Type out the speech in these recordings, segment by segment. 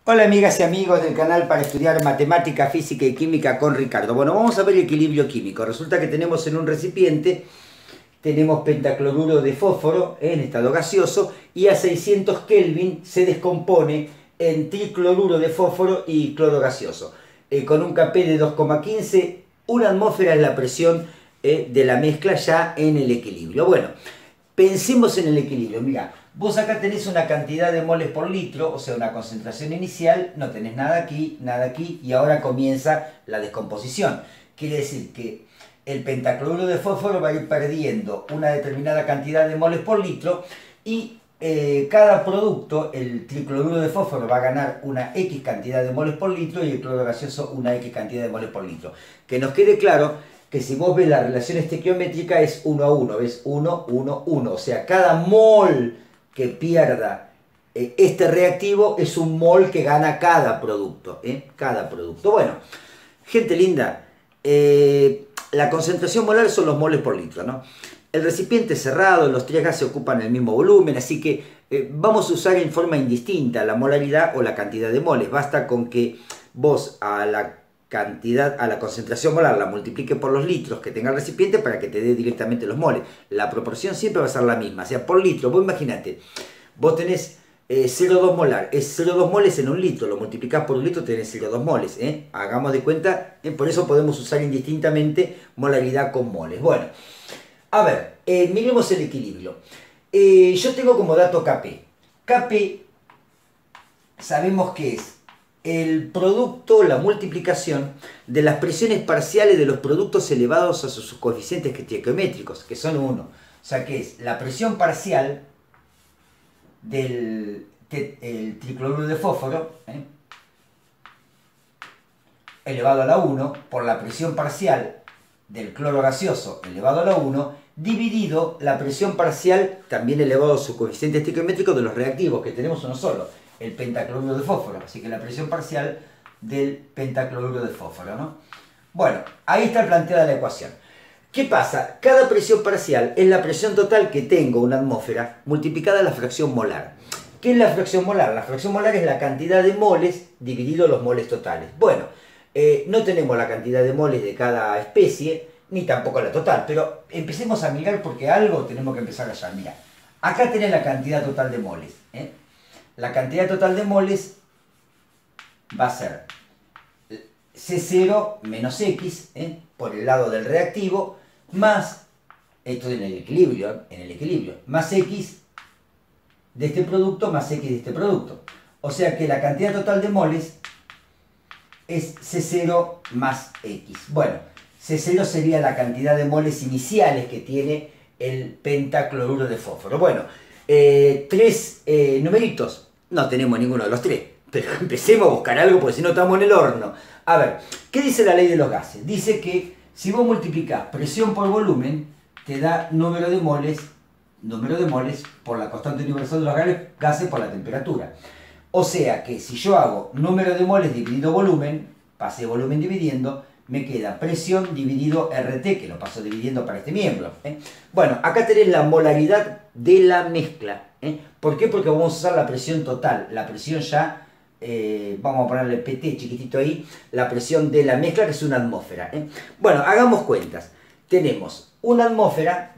Hola amigas y amigos del canal para estudiar matemática, física y química con Ricardo. Bueno, vamos a ver el equilibrio químico. Resulta que tenemos en un recipiente, tenemos pentacloruro de fósforo en estado gaseoso y a 600 Kelvin se descompone en tricloruro de fósforo y cloro gaseoso. Con un Kp de 2,15, una atmósfera es la presión de la mezcla ya en el equilibrio. Bueno, pensemos en el equilibrio. Mira, vos acá tenés una cantidad de moles por litro, o sea, una concentración inicial, no tenés nada aquí, y ahora comienza la descomposición. Quiere decir que el pentacloruro de fósforo va a ir perdiendo una determinada cantidad de moles por litro y cada producto, el tricloruro de fósforo va a ganar una X cantidad de moles por litro y el cloro gaseoso una X cantidad de moles por litro. Que nos quede claro que si vos ves la relación estequiométrica es 1 a 1, ¿ves? 1, 1, 1. O sea, cada mol que pierda este reactivo es un mol que gana cada producto. Cada producto. Bueno, gente linda, la concentración molar son los moles por litro, ¿no? El recipiente es cerrado, los tres gases ocupan el mismo volumen, así que vamos a usar en forma indistinta la molaridad o la cantidad de moles. Basta con que vos a la concentración molar la multiplique por los litros que tenga el recipiente para que te dé directamente los moles. La proporción siempre va a ser la misma, o sea, por litro. Vos imagínate, vos tenés 0,2 molar, es 0,2 moles en un litro, lo multiplicás por un litro, tenés 0,2 moles. Hagamos de cuenta, por eso podemos usar indistintamente molaridad con moles. Bueno, a ver, miremos el equilibrio. Yo tengo como dato Kp. Kp sabemos que es el producto, la multiplicación de las presiones parciales de los productos elevados a sus coeficientes estequiométricos, que son 1. O sea que es la presión parcial del tricloruro de fósforo elevado a la 1 por la presión parcial del cloro gaseoso elevado a la 1 dividido la presión parcial también elevado a su coeficiente estequiométrico de los reactivos, que tenemos uno solo, el pentacloruro de fósforo. Así que la presión parcial del pentacloruro de fósforo, ¿no? Bueno, ahí está planteada la ecuación. ¿Qué pasa? Cada presión parcial es la presión total que tengo una atmósfera multiplicada la fracción molar. ¿Qué es la fracción molar? La fracción molar es la cantidad de moles dividido los moles totales. Bueno, no tenemos la cantidad de moles de cada especie, ni tampoco la total, pero empecemos a mirar porque algo tenemos que empezar a hallar. Mira, acá tenés la cantidad total de moles. La cantidad total de moles va a ser C0 menos X por el lado del reactivo, más, esto en el equilibrio, más X de este producto más X de este producto. O sea que la cantidad total de moles es C0 más X. Bueno, C0 sería la cantidad de moles iniciales que tiene el pentacloruro de fósforo. Bueno, tres numeritos. No tenemos ninguno de los tres, pero empecemos a buscar algo porque si no estamos en el horno. A ver, ¿qué dice la ley de los gases? Dice que si vos multiplicás presión por volumen, te da número de moles por la constante universal de los gases por la temperatura. O sea que si yo hago número de moles dividido volumen, pasé volumen dividiendo, me queda presión dividido RT, que lo paso dividiendo para este miembro. Bueno, acá tenés la molaridad de la mezcla. ¿Por qué? Porque vamos a usar la presión total, la presión ya, vamos a ponerle PT chiquitito ahí, la presión de la mezcla, que es una atmósfera. Bueno, hagamos cuentas. Tenemos una atmósfera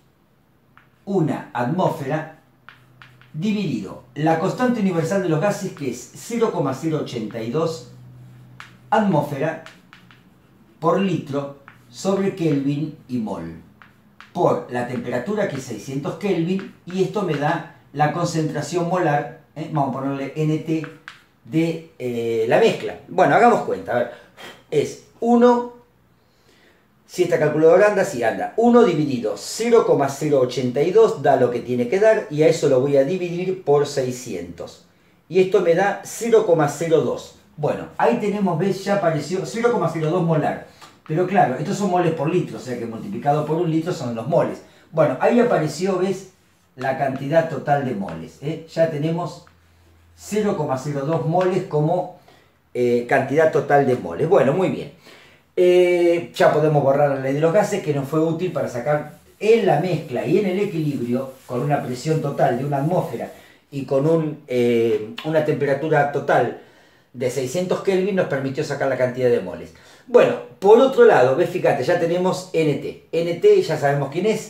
dividido la constante universal de los gases, que es 0,082 atmósfera por litro sobre Kelvin y mol, por la temperatura, que es 600 Kelvin, y esto me da la concentración molar, vamos a ponerle NT, de la mezcla. Bueno, hagamos cuenta, a ver, es 1, si esta calculadora anda, si anda, 1 dividido 0,082 da lo que tiene que dar, y a eso lo voy a dividir por 600. Y esto me da 0,02. Bueno, ahí tenemos, ¿ves? Ya apareció 0,02 molar. Pero claro, estos son moles por litro, o sea que multiplicado por un litro son los moles. Bueno, ahí apareció, ¿ves? La cantidad total de moles. Ya tenemos 0,02 moles como cantidad total de moles. Bueno, muy bien. Ya podemos borrar la ley de los gases, que nos fue útil para sacar en la mezcla y en el equilibrio, con una presión total de una atmósfera y con una temperatura total de 600 Kelvin nos permitió sacar la cantidad de moles. Bueno, por otro lado, ves, fíjate, ya tenemos NT. NT ya sabemos quién es,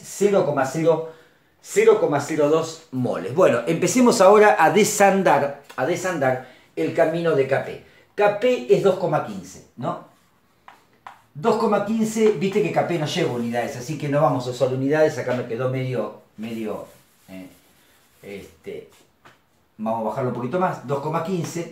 0,02 moles. Bueno, empecemos ahora a desandar el camino de Kp. Kp es 2,15, ¿no? 2,15, viste que Kp no lleva unidades, así que no vamos a usar unidades. Acá me quedó vamos a bajarlo un poquito más, 2,15.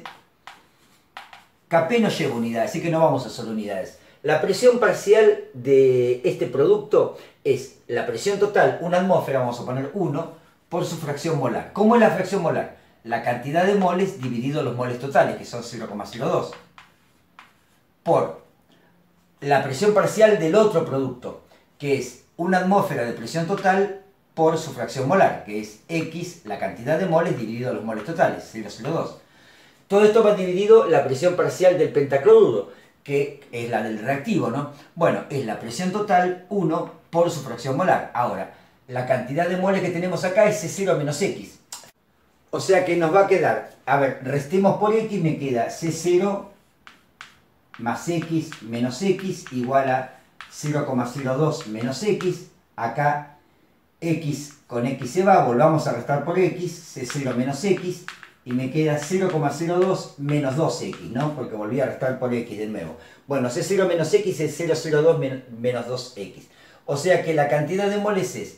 Kp no lleva unidades, así que no vamos a usar unidades. La presión parcial de este producto es la presión total, una atmósfera, vamos a poner 1, por su fracción molar. ¿Cómo es la fracción molar? La cantidad de moles dividido los moles totales, que son 0,02, por la presión parcial del otro producto, que es una atmósfera de presión total por su fracción molar, que es X, la cantidad de moles dividido los moles totales, 0,02. Todo esto va dividido la presión parcial del pentacloruro, que es la del reactivo, ¿no? Bueno, es la presión total 1 por su fracción molar. Ahora, la cantidad de moles que tenemos acá es C0 menos X. O sea que nos va a quedar, a ver, restemos por X, me queda C0 más X menos X igual a 0,02 menos X. Acá X con X se va, volvamos a restar por X, C0 menos X. Y me queda 0,02 menos 2x, ¿no? Porque volví a restar por x de nuevo. Bueno, C0 menos x es 0,02 menos 2x. O sea que la cantidad de moles es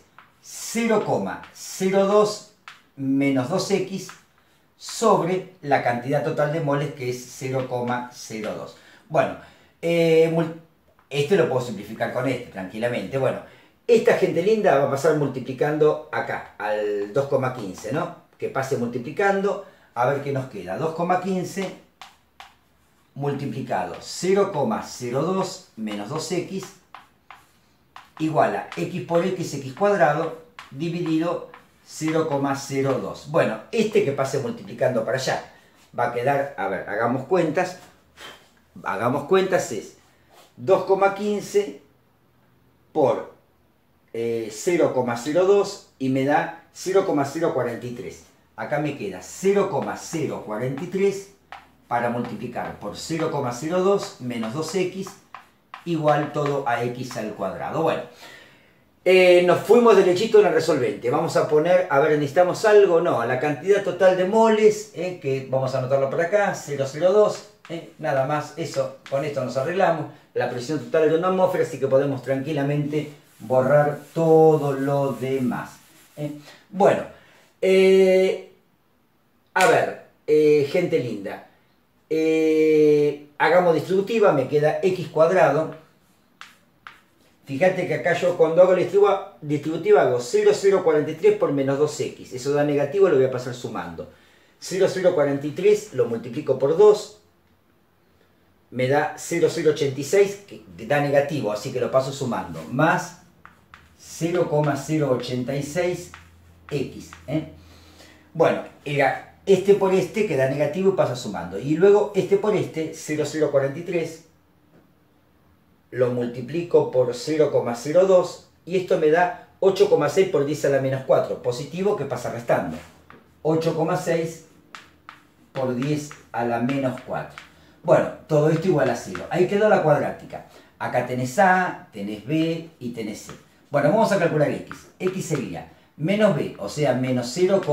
0,02 menos 2x sobre la cantidad total de moles, que es 0,02. Bueno, este lo puedo simplificar con este tranquilamente. Bueno, esta gente linda va a pasar multiplicando acá, al 2,15, ¿no? Que pase multiplicando. A ver qué nos queda. 2,15 multiplicado 0,02 menos 2x igual a x por x cuadrado dividido 0,02. Bueno, este que pase multiplicando para allá va a quedar, a ver, hagamos cuentas, es 2,15 por 0,02 y me da 0,043. Acá me queda 0,043 para multiplicar por 0,02 menos 2x igual todo a x al cuadrado. Bueno, nos fuimos derechito en el resolvente. Vamos a poner, a ver, ¿necesitamos algo? No, la cantidad total de moles, que vamos a anotarlo por acá, 0,02, nada más, eso, con esto nos arreglamos. La presión total de una atmósfera, así que podemos tranquilamente borrar todo lo demás. Bueno, a ver, gente linda, hagamos distributiva, me queda x cuadrado. Fíjate que acá yo cuando hago la distributiva hago 0,043 por menos 2x, eso da negativo, lo voy a pasar sumando. 0,043 lo multiplico por 2, me da 0,086, que da negativo, así que lo paso sumando, más 0,086x. Bueno, era este por este que da negativo y pasa sumando. Y luego este por este, 0,043, lo multiplico por 0,02 y esto me da 8,6 por 10 a la menos 4, positivo que pasa restando. 8,6 por 10 a la menos 4. Bueno, todo esto igual a 0. Ahí quedó la cuadrática. Acá tenés A, tenés B y tenés C. Bueno, vamos a calcular X. X sería menos B, o sea, menos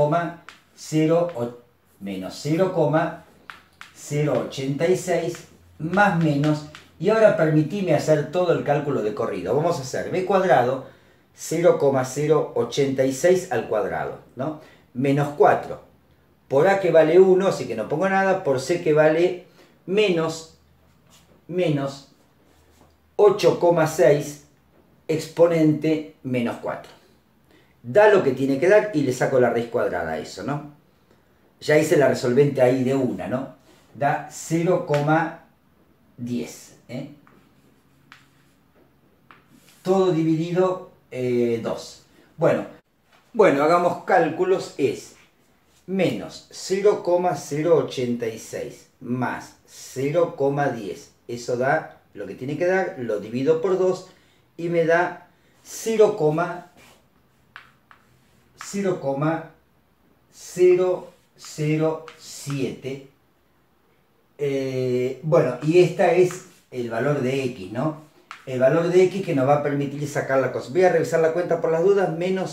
0,086 más menos. Y ahora permitime hacer todo el cálculo de corrido. Vamos a hacer B cuadrado 0,086 al cuadrado, ¿no? Menos 4 por A que vale 1, así que no pongo nada, por C que vale menos 8,6 exponente menos 4. Da lo que tiene que dar y le saco la raíz cuadrada a eso, ¿no? Ya hice la resolvente ahí de una, ¿no? Da 0,10. Todo dividido 2. Bueno, hagamos cálculos. Es menos 0,086 más 0,10. Eso da lo que tiene que dar, lo divido por 2 y me da 0,007 Bueno, y esta es el valor de X, ¿no? El valor de X que nos va a permitir sacar la cosa. Voy a revisar la cuenta por las dudas. Menos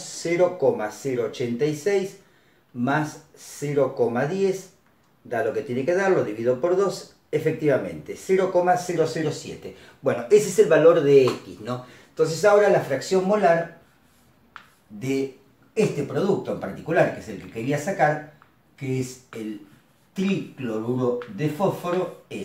0,086 más 0,10 da lo que tiene que dar, lo divido por 2, efectivamente, 0,007. Bueno, ese es el valor de X, ¿no? Entonces ahora la fracción molar de este producto en particular, que es el que quería sacar, que es el tricloruro de fósforo, es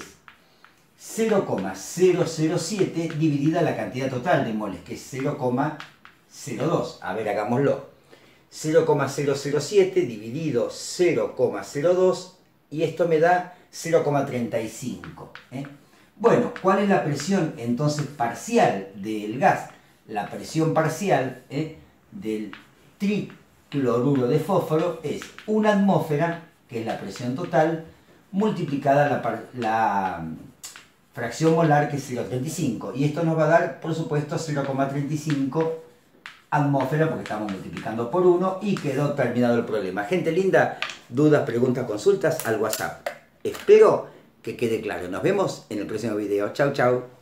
0,007 dividida la cantidad total de moles, que es 0,02. A ver, hagámoslo. 0,007 dividido 0,02 y esto me da 0,35. Bueno, ¿cuál es la presión entonces parcial del gas? La presión parcial del tricloruro de fósforo es una atmósfera, que es la presión total, multiplicada la fracción molar, que es 0,35. Y esto nos va a dar, por supuesto, 0,35 atmósfera, porque estamos multiplicando por 1 y quedó terminado el problema. Gente linda, dudas, preguntas, consultas al WhatsApp. Espero que quede claro. Nos vemos en el próximo video. Chau, chau.